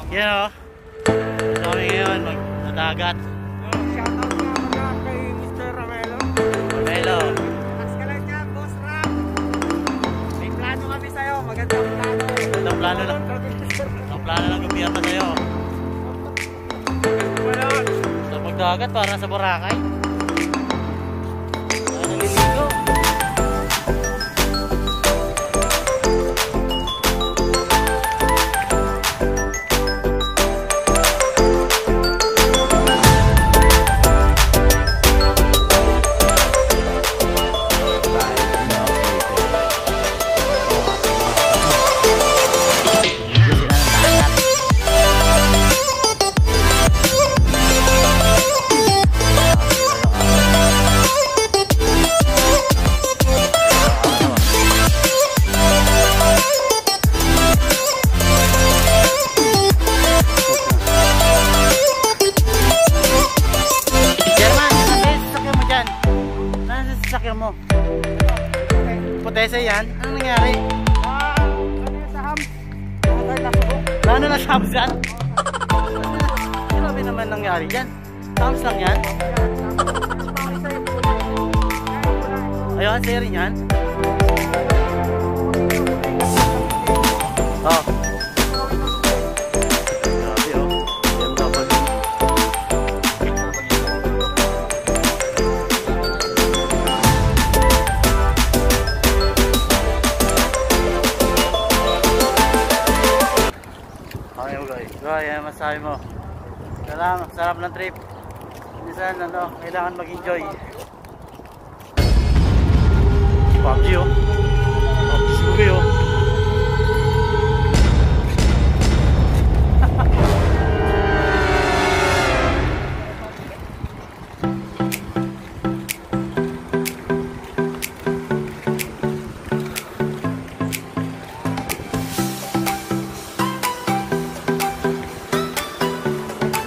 Yan o. So kami ngayon magdadagat. Shoutout nga kay Mr. Ramelo. Ramelo. Mas ka lang dyan, Boss Ram. May plano kami sa'yo. Magandang plano. Ang plano lang. Ang plano ng gobyerno sa'yo. Sa magdagat para sa Boracay. Naliligo. Sasakyan mo. Putesa yan? Anong nangyari? Ano yung sa hams? Ano na hams yan? Grabe naman nangyari dyan. Hams lang yan? Ayun, seri yan? Oh. Grabe oh. BMW. Okay mo guys, yan masabi mo. Salamat, sarap ng trip. Minsan ano, kailangan mag-enjoy. PUBG oh. PUBG oh.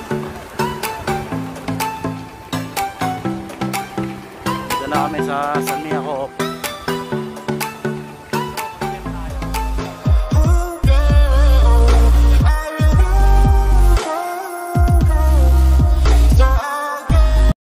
Na kami sa